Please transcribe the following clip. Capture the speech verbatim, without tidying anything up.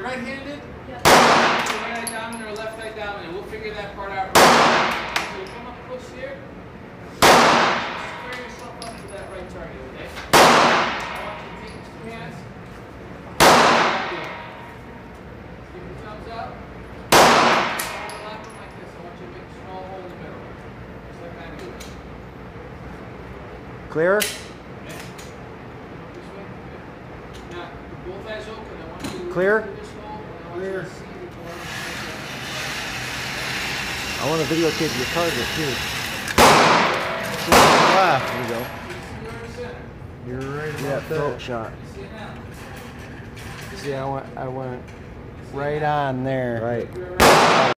right-handed? Yeah. Your right eye dominant or left eye dominant? We'll figure that part out. Right. So come up close here. Square yourself up to that right target, okay? I want you to take these two hands. Give me thumbs up. Overlap them like this. I want you to make a small hole in the middle. Just like I do. Clear? Now, both eyes open. I want you to Clear? look through this hole, and I want Clear. you to see the ball. I want to videotape your target too. Left. There you go. You're right Yeah, about throat that. shot. See it now. See, I went, I went right on there. Right. You're right.